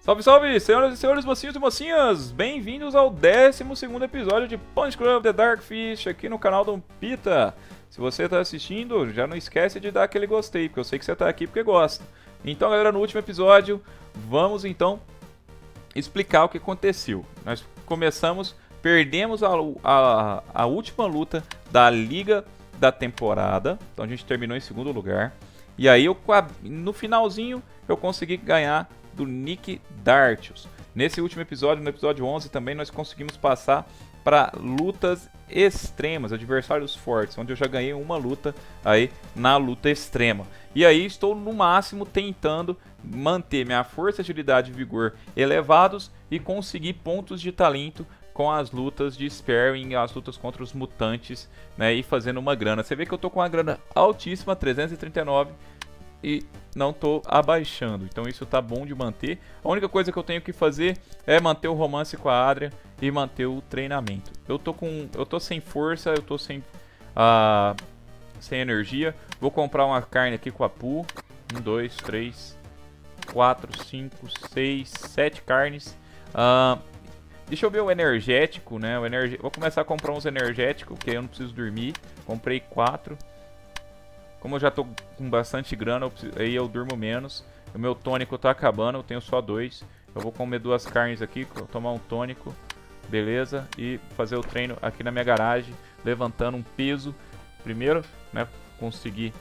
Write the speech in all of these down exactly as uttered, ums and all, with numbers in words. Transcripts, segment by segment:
Salve, salve, senhoras e senhores, mocinhos e mocinhas! Bem-vindos ao décimo segundo episódio de Punch Club The Dark Fish aqui no canal do Pita. Se você está assistindo, já não esquece de dar aquele gostei, porque eu sei que você está aqui porque gosta. Então, galera, no último episódio, vamos então explicar o que aconteceu. Nós começamos, perdemos a, a, a última luta da Liga da temporada, então a gente terminou em segundo lugar. E aí, eu, no finalzinho, eu consegui ganhar do Nick Dartius. Nesse último episódio, no episódio onze, também nós conseguimos passar para lutas extremas, adversários fortes, onde eu já ganhei uma luta aí na luta extrema. E aí estou no máximo tentando manter minha força, agilidade e vigor elevados e conseguir pontos de talento com as lutas de sparring, as lutas contra os mutantes, né, e fazendo uma grana. Você vê que eu tô com uma grana altíssima, trezentos e trinta e nove, e não tô abaixando, então isso tá bom de manter. A única coisa que eu tenho que fazer é manter o romance com a Adria e manter o treinamento. Eu tô com, eu tô sem força, eu tô sem uh, sem energia. Vou comprar uma carne aqui com a Poo. Um, dois, três, quatro, cinco, seis, sete carnes. Uh, deixa eu ver o energético, né? O energ... Vou começar a comprar uns energéticos, porque eu não preciso dormir. Comprei quatro. Como eu já tô com bastante grana, eu preciso... aí eu durmo menos. O meu tônico tá acabando, eu tenho só dois. Eu vou comer duas carnes aqui, tomar um tônico, beleza? E fazer o treino aqui na minha garagem, levantando um peso. Primeiro, né, conseguir.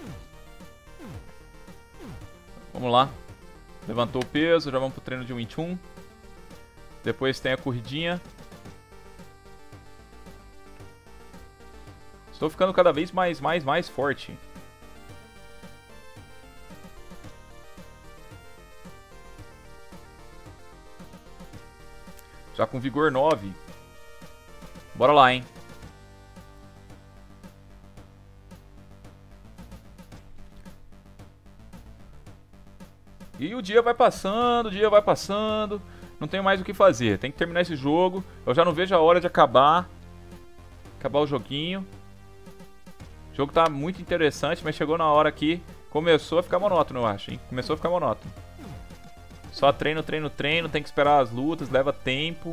Vamos lá. Levantou o peso, já vamos pro treino de Wing Chun. Depois tem a corridinha. Estou ficando cada vez mais, mais, mais forte. Já com vigor nove. Bora lá, hein? E o dia vai passando, o dia vai passando. Não tenho mais o que fazer. Tem que terminar esse jogo. Eu já não vejo a hora de acabar. Acabar o joguinho. O jogo tá muito interessante, mas chegou na hora que começou a ficar monótono, eu acho, hein? Começou a ficar monótono. Só treino, treino, treino, tem que esperar as lutas, leva tempo.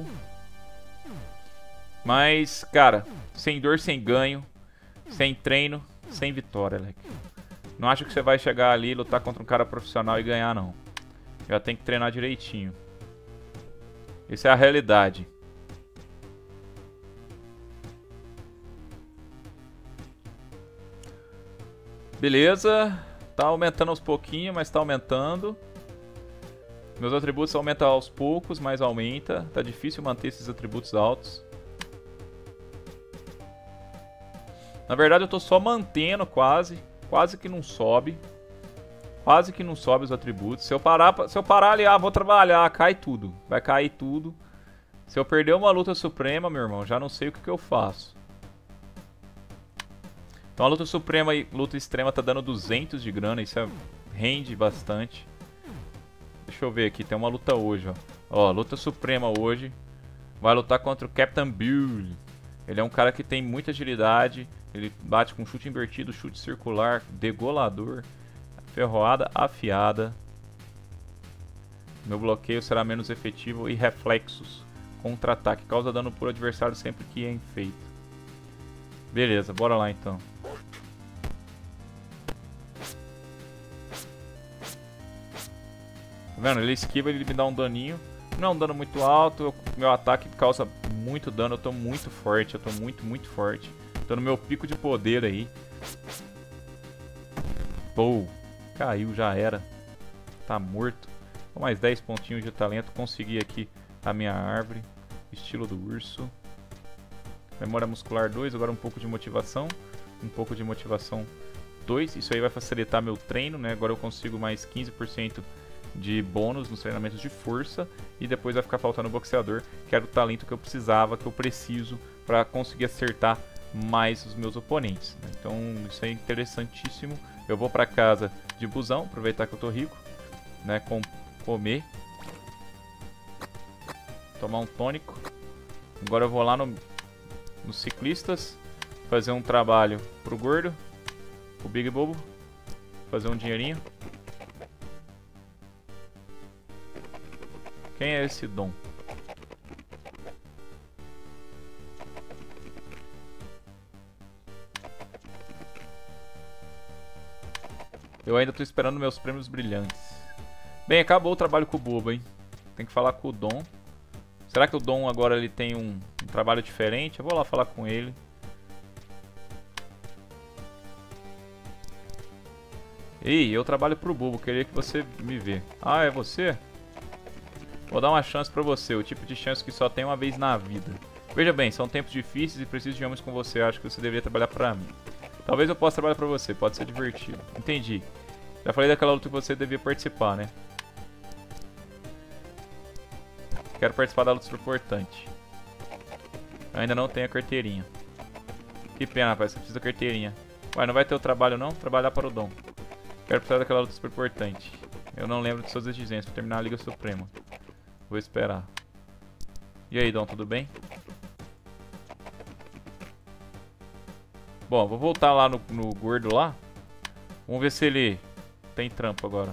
Mas, cara, sem dor, sem ganho, sem treino, sem vitória, Alec. Não acho que você vai chegar ali, lutar contra um cara profissional e ganhar, não. Já tem que treinar direitinho. Essa é a realidade. Beleza. Tá aumentando aos pouquinhos, mas tá aumentando. Meus atributos aumentam aos poucos, mas aumenta. Tá difícil manter esses atributos altos. Na verdade eu tô só mantendo quase. Quase que não sobe. Quase que não sobe os atributos. Se eu parar, se eu parar ali, ah, vou trabalhar, cai tudo. Vai cair tudo. Se eu perder uma luta suprema, meu irmão, já não sei o que, que eu faço. Então a luta suprema e luta extrema tá dando duzentos de grana. Isso é, rende bastante. Deixa eu ver aqui, tem uma luta hoje, ó. Ó, luta suprema hoje. Vai lutar contra o Captain Bull. Ele é um cara que tem muita agilidade. Ele bate com chute invertido, chute circular, degolador, ferroada afiada. Meu bloqueio será menos efetivo e reflexos. Contra-ataque, causa dano por adversário sempre que é feito. Beleza, bora lá então. Tá vendo? Ele esquiva, ele me dá um daninho. Não é um dano muito alto, eu, meu ataque causa muito dano, eu tô muito forte, eu tô muito, muito forte. Tô no meu pico de poder aí. Pô, caiu, já era. Tá morto. Com mais dez pontinhos de talento, consegui aqui a minha árvore. Estilo do urso. Memória muscular dois, agora um pouco de motivação. Um pouco de motivação dois, isso aí vai facilitar meu treino, né? Agora eu consigo mais quinze por cento de bônus nos treinamentos de força. E depois vai ficar faltando o boxeador, que era o talento que eu precisava, que eu preciso para conseguir acertar mais os meus oponentes. Então isso é interessantíssimo. Eu vou para casa de busão, aproveitar que eu tô rico, né? Com comer, tomar um tônico. Agora eu vou lá no, nos ciclistas, fazer um trabalho pro gordo, o Big Bobo, fazer um dinheirinho. Quem é esse Dom? Eu ainda tô esperando meus prêmios brilhantes. Bem, acabou o trabalho com o Bobo, hein? Tem que falar com o Dom. Será que o Dom agora ele tem um, um trabalho diferente? Eu vou lá falar com ele. Ei, eu trabalho pro Bobo, queria que você me vê. Ah, é você? Vou dar uma chance pra você, o tipo de chance que só tem uma vez na vida. Veja bem, são tempos difíceis e preciso de homens com você. Acho que você deveria trabalhar pra mim. Talvez eu possa trabalhar pra você, pode ser divertido. Entendi. Já falei daquela luta que você devia participar, né? Quero participar da luta super importante. Eu ainda não tenho a carteirinha. Que pena, rapaz, você precisa da carteirinha. Ué, não vai ter o trabalho não? Trabalhar para o Dom. Quero participar daquela luta super importante. Eu não lembro de suas exigências para terminar a Liga Suprema. Vou esperar. E aí, Dom, tudo bem? Bom, vou voltar lá no, no gordo lá. Vamos ver se ele tem trampo agora.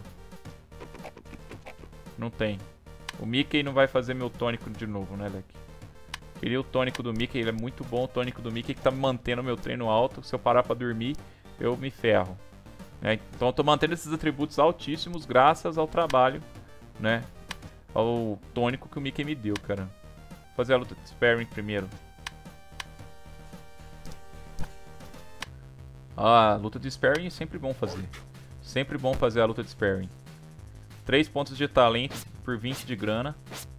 Não tem. O Mickey não vai fazer meu tônico de novo, né, Leque? Queria o tônico do Mickey, ele é muito bom. O tônico do Mickey que tá mantendo meu treino alto. Se eu parar pra dormir, eu me ferro. Né? Então eu tô mantendo esses atributos altíssimos graças ao trabalho, né? Ao tônico que o Mickey me deu, cara. Vou fazer a luta de sparring primeiro. Ah, luta de sparring é sempre bom fazer. Sempre bom fazer a luta de sparring. três pontos de talento por vinte de grana.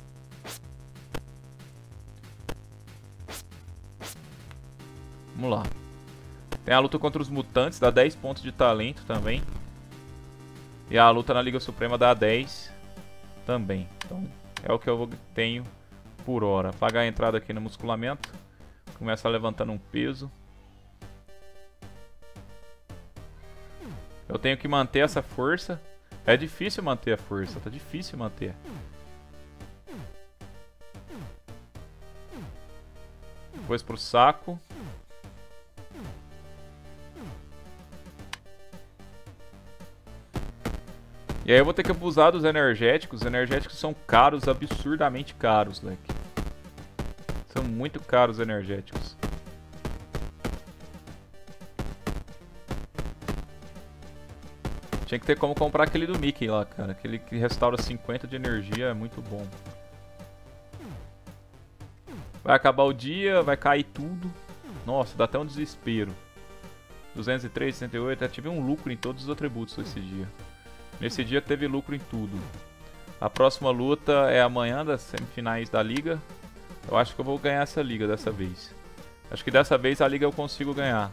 Vamos lá. Tem a luta contra os mutantes, dá dez pontos de talento também. E a luta na Liga Suprema dá dez também. Então é o que eu tenho por hora. Pagar a entrada aqui no musculamento. Começa levantando um peso. Eu tenho que manter essa força. É difícil manter a força, tá difícil manter. Depois pro saco. E aí eu vou ter que abusar dos energéticos. Os energéticos são caros, absurdamente caros, leque. São muito caros os energéticos. Tinha que ter como comprar aquele do Mickey lá, cara. Aquele que restaura cinquenta de energia é muito bom. Vai acabar o dia, vai cair tudo. Nossa, dá até um desespero. duzentos e três, sessenta e oito, eu tive um lucro em todos os atributos esse dia. Nesse dia teve lucro em tudo. A próxima luta é amanhã, das semifinais da liga. Eu acho que eu vou ganhar essa liga dessa vez. Acho que dessa vez a liga eu consigo ganhar.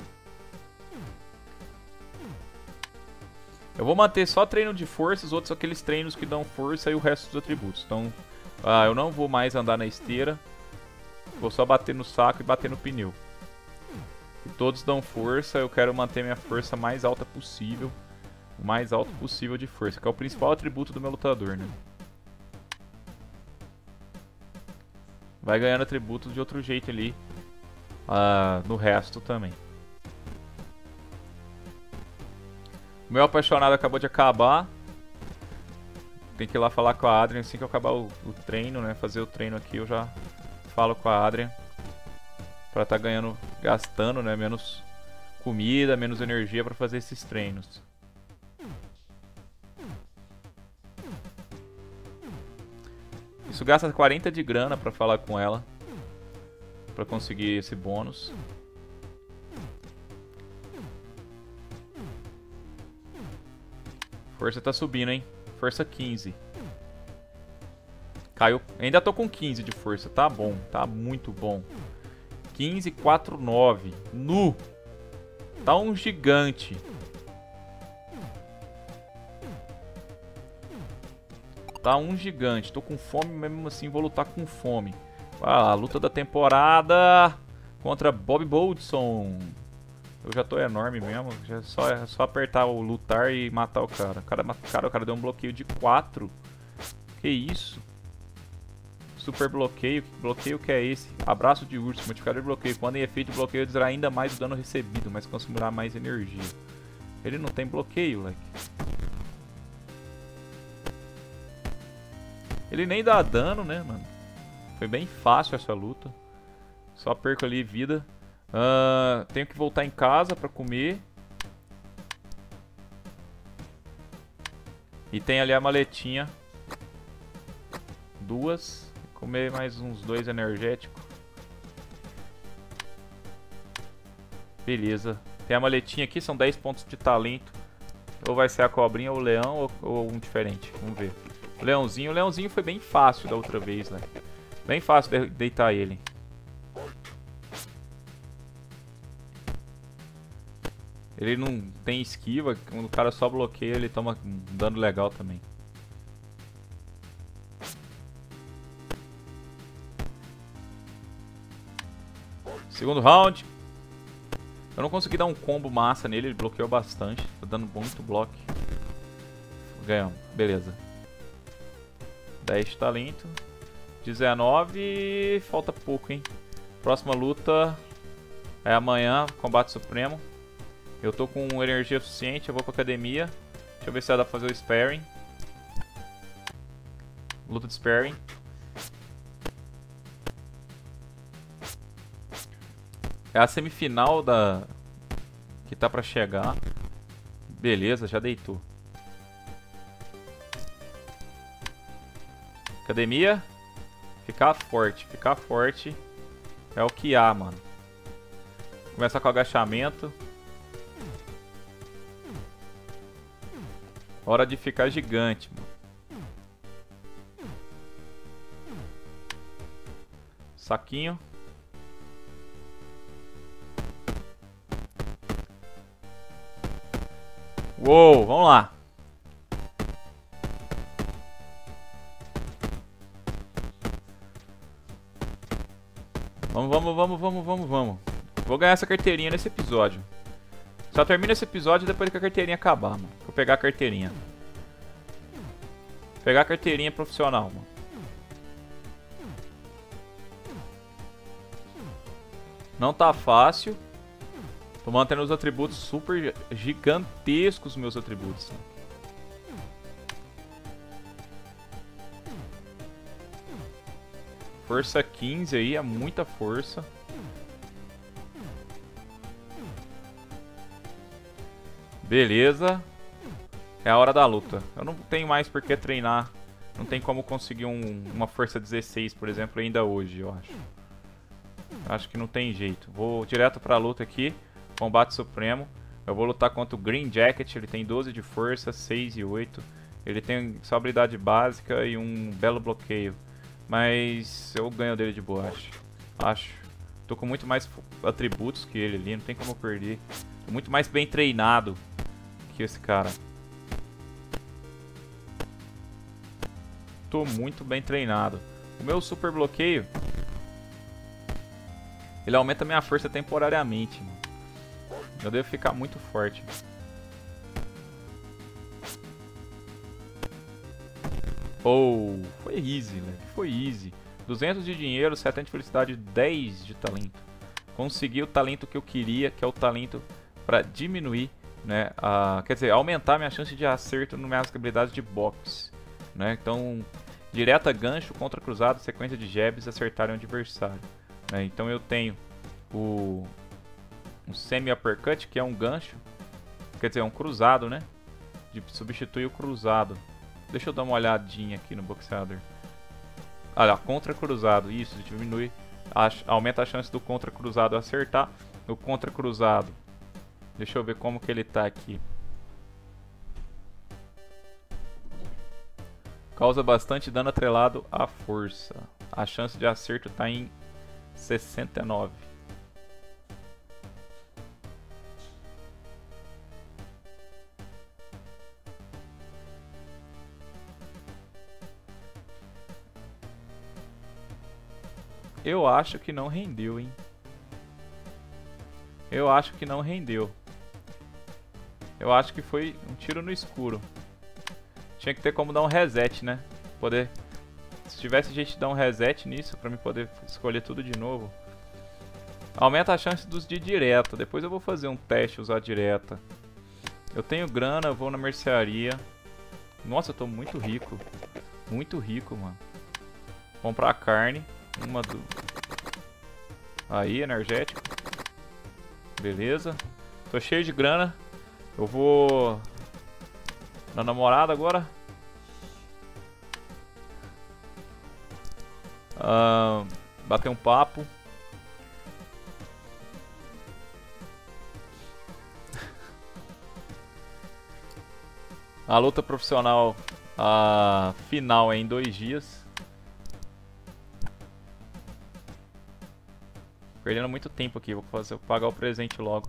Eu vou manter só treino de força, os outros aqueles treinos que dão força e o resto dos atributos. Então, ah, eu não vou mais andar na esteira. Vou só bater no saco e bater no pneu. E todos dão força, eu quero manter minha força mais alta possível. O mais alto possível de força, que é o principal atributo do meu lutador, né? Vai ganhando atributos de outro jeito ali. Ah, no resto também. O meu apaixonado acabou de acabar. Tem que ir lá falar com a Adrian assim que eu acabar o, o treino, né? Fazer o treino aqui, eu já falo com a Adrian. Pra tá ganhando, gastando, né? Menos comida, menos energia pra fazer esses treinos. Isso gasta quarenta de grana pra falar com ela. Pra conseguir esse bônus. Força tá subindo, hein? Força quinze. Caiu. Ainda tô com quinze de força. Tá bom. Tá muito bom. quinze, quatro, nove. Nu! Tá um gigante. Tá um gigante. Tô com fome, mesmo assim vou lutar com fome. Ah, a luta da temporada contra Bob Boldson. Eu já tô enorme mesmo. Já é só, é só apertar o lutar e matar o cara. O cara, cara, o cara deu um bloqueio de quatro. Que isso? Super bloqueio. Que bloqueio que é esse? Abraço de urso. Modificador de bloqueio. Quando em efeito, o bloqueio dirá ainda mais o dano recebido, mas consumirá mais energia. Ele não tem bloqueio, like. Ele nem dá dano, né, mano? Foi bem fácil essa luta. Só perco ali vida. Uh, tenho que voltar em casa pra comer. E tem ali a maletinha. Duas. Comer mais uns dois energéticos. Beleza. Tem a maletinha aqui, são dez pontos de talento. Ou vai ser a cobrinha ou o leão ou, ou um diferente. Vamos ver. O leãozinho. O leãozinho foi bem fácil da outra vez, né? Bem fácil de deitar ele. Ele não tem esquiva. Quando o cara só bloqueia, ele toma um dano legal também. Segundo round. Eu não consegui dar um combo massa nele, ele bloqueou bastante. Tô dando muito bloco. Ganhamos, beleza. dez de talento. dezenove. Falta pouco, hein. Próxima luta é amanhã, combate supremo. Eu tô com energia suficiente, eu vou pra academia. Deixa eu ver se dá pra fazer o sparring. Luta de sparring. É a semifinal da... que tá pra chegar. Beleza, já deitou. Academia. Ficar forte, ficar forte. É o que há, mano. Começa com agachamento. Hora de ficar gigante, mano. Saquinho. Uou, vamos lá. Vamos, vamos, vamos, vamos, vamos, vamos. Vou ganhar essa carteirinha nesse episódio. Só termina esse episódio depois que a carteirinha acabar, mano. Vou pegar a carteirinha. Pegar a carteirinha profissional, mano. Não tá fácil. Tô mantendo os atributos super gigantescos, meus atributos. Né? Força quinze aí, é muita força. Beleza. É a hora da luta. Eu não tenho mais por que treinar. Não tem como conseguir um, uma força dezesseis, por exemplo, ainda hoje, eu acho. Acho que não tem jeito. Vou direto pra luta aqui. Combate supremo. Eu vou lutar contra o Green Jacket. Ele tem doze de força, seis e oito. Ele tem só habilidade básica e um belo bloqueio. Mas eu ganho dele de boa, acho. Acho. Tô com muito mais atributos que ele ali. Não tem como eu perder. Tô muito mais bem treinado que esse cara. Tô muito bem treinado. O meu super bloqueio, ele aumenta minha força temporariamente, mano. Eu devo ficar muito forte. Oh, foi easy, né? Foi easy. duzentos de dinheiro, setenta de felicidade, dez de talento. Consegui o talento que eu queria, que é o talento para diminuir, né? A, quer dizer, aumentar minha chance de acerto nas minhas habilidades de boxe, né? Então, direta gancho, contra cruzado, sequência de jabs, acertarem o adversário. Né? Então eu tenho o um semi-uppercut, que é um gancho, quer dizer, é um cruzado, né? De substituir o cruzado. Deixa eu dar uma olhadinha aqui no boxeador. Olha, contra cruzado, isso, diminui, a, aumenta a chance do contra cruzado acertar. O contra cruzado, deixa eu ver como que ele tá aqui. Causa bastante dano atrelado à força. A chance de acerto tá em sessenta e nove. Eu acho que não rendeu, hein? Eu acho que não rendeu. Eu acho que foi um tiro no escuro. Tinha que ter como dar um reset, né? Poder... Se tivesse jeito de dar um reset nisso, pra mim poder escolher tudo de novo. Aumenta a chance dos de direta. Depois eu vou fazer um teste, usar direta. Eu tenho grana, vou na mercearia. Nossa, eu tô muito rico. Muito rico, mano. Comprar carne. Uma do... Aí, energético. Beleza. Tô cheio de grana. Eu vou... Na namorada agora. Uh, bater um papo. A luta profissional, a final é em dois dias. Perdendo muito tempo aqui, vou fazer, vou pagar o presente logo.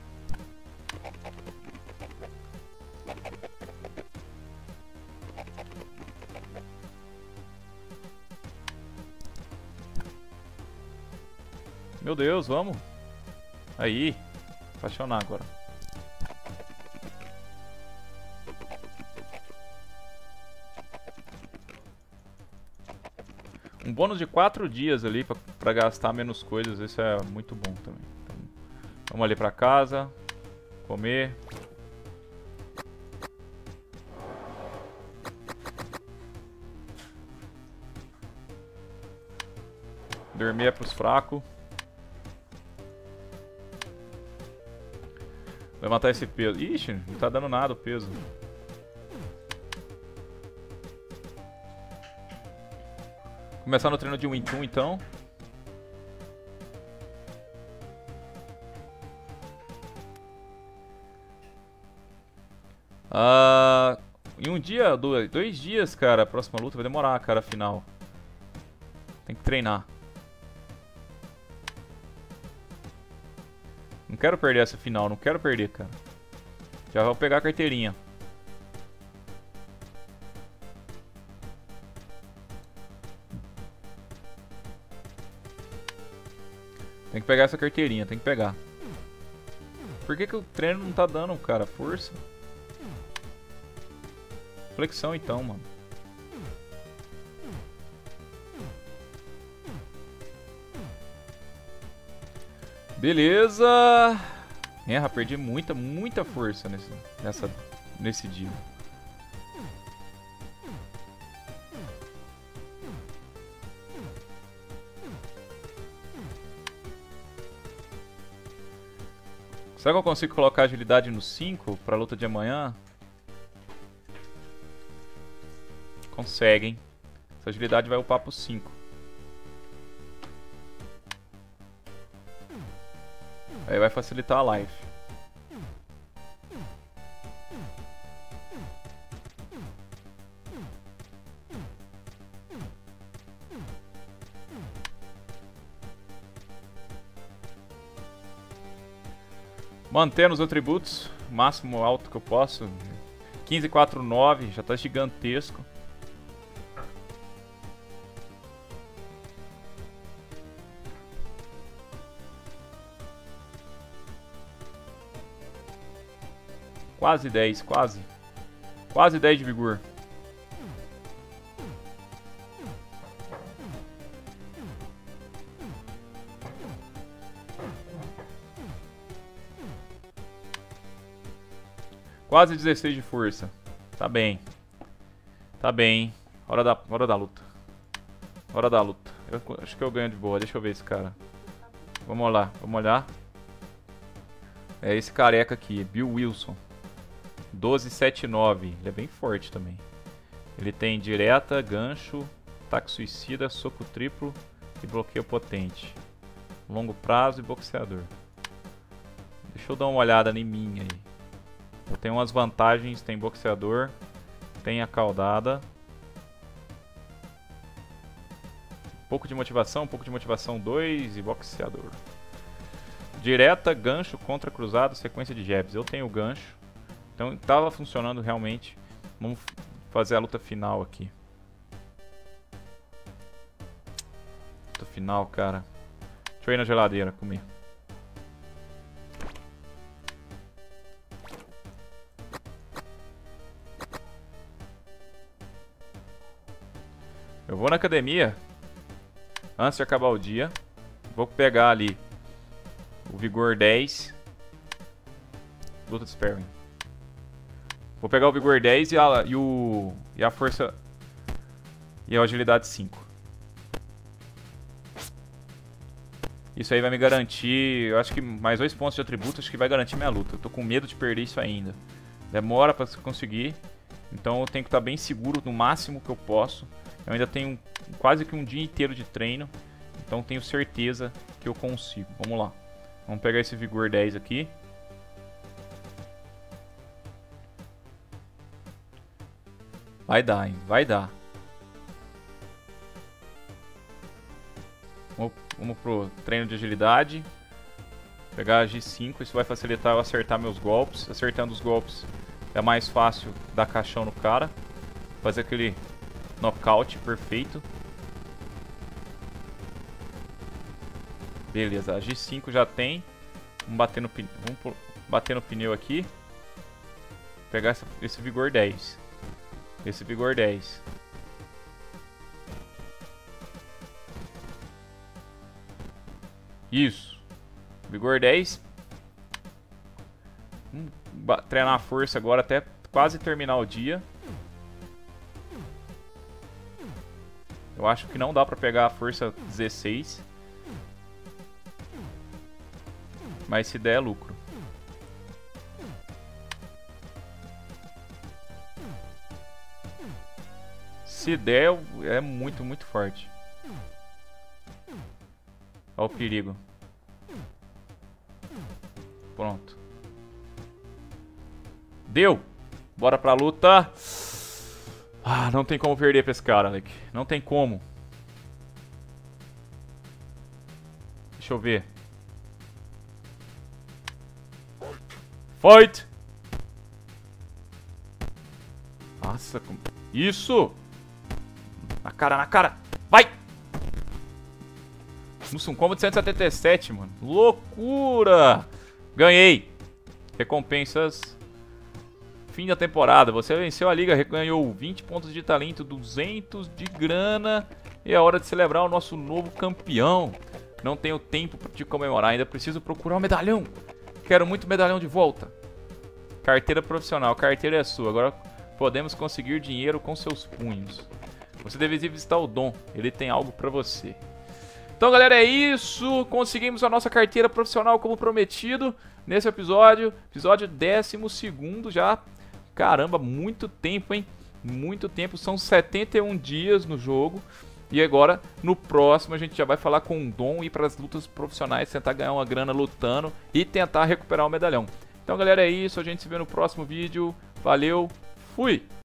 Meu Deus, vamos. Aí, apaixonar agora. Um bônus de quatro dias ali pra, pra gastar menos coisas, isso é muito bom também. Então, vamos ali pra casa, comer. Dormir é pros fracos. Levantar esse peso. Ixi, não tá dando nada o peso. Começar no treino de Wing Chun então. Ah, em um dia, dois, dois dias, cara, a próxima luta vai demorar, cara, a final. Tem que treinar. Não quero perder essa final, não quero perder, cara. Já vou pegar a carteirinha. Tem que pegar essa carteirinha, tem que pegar. Por que que o treino não tá dando, cara? Força. Flexão então, mano. Beleza. Erra, perdi muita, muita força nesse, nessa, nesse dia. Será que eu consigo colocar agilidade no cinco pra luta de amanhã? Consegue, hein? Essa agilidade vai upar pro cinco. Aí vai facilitar a live. Mantendo os atributos, máximo alto que eu posso. quinze, quatro, nove, já tá gigantesco. Quase dez, quase. Quase dez de vigor. Quase dezesseis de força. Tá bem. Tá bem. Hora da, hora da luta. Hora da luta. Eu acho que eu ganho de boa. Deixa eu ver esse cara. Vamos lá, vamos olhar. É esse careca aqui, Bill Wilson. doze, sete, nove. Ele é bem forte também. Ele tem direta, gancho, ataque suicida, soco triplo e bloqueio potente. Longo prazo e boxeador. Deixa eu dar uma olhada em mim aí. Eu tenho umas vantagens, tem boxeador, tem a caudada. Um pouco de motivação, um pouco de motivação dois e boxeador. Direta, gancho, contra cruzado, sequência de jabs. Eu tenho gancho. Então estava funcionando realmente. Vamos fazer a luta final aqui. Luta final, cara. Deixa eu ir na geladeira comer. Eu vou na academia antes de acabar o dia. Vou pegar ali o vigor dez. Luta de sparring. Vou pegar o vigor dez e a, e o, e a força E a agilidade cinco. Isso aí vai me garantir, eu acho que mais dois pontos de atributo, acho que vai garantir minha luta. Eu tô com medo de perder isso ainda. Demora pra conseguir, então eu tenho que estar bem seguro no máximo que eu posso. Eu ainda tenho quase que um dia inteiro de treino, então tenho certeza que eu consigo. Vamos lá. Vamos pegar esse vigor dez aqui. Vai dar, hein? Vai dar. Vamos, vamos pro treino de agilidade. Pegar a G cinco, isso vai facilitar eu acertar meus golpes. Acertando os golpes é mais fácil dar caixão no cara. Fazer aquele knockout perfeito. Beleza, a G cinco já tem. Vamos bater no, vamos bater no pneu aqui. Pegar essa, esse vigor dez. Esse vigor dez. Isso. Vigor dez. Vamos treinar a força agora até quase terminar o dia. Eu acho que não dá pra pegar a força dezesseis. Mas se der é lucro. Se der é muito, muito forte. Olha o perigo. Pronto. Deu! Bora pra luta. Ah, não tem como perder pra esse cara, Alec. Não tem como. Deixa eu ver. Fight! Nossa, como... Isso! Na cara, na cara! Vai! Nossa, um combo de cento e setenta e sete, mano. Loucura! Ganhei! Recompensas. Fim da temporada. Você venceu a liga, ganhou vinte pontos de talento, duzentos de grana. E é hora de celebrar o nosso novo campeão. Não tenho tempo de comemorar, ainda preciso procurar um medalhão. Quero muito medalhão de volta. Carteira profissional. Carteira é sua. Agora podemos conseguir dinheiro com seus punhos. Você deve visitar o Dom. Ele tem algo pra você. Então, galera, é isso. Conseguimos a nossa carteira profissional como prometido nesse episódio. Episódio décimo segundo já. Caramba, muito tempo, hein? Muito tempo. São setenta e um dias no jogo. E agora, no próximo, a gente já vai falar com o Dom e ir para as lutas profissionais, tentar ganhar uma grana lutando e tentar recuperar o medalhão. Então, galera, é isso. A gente se vê no próximo vídeo. Valeu, fui!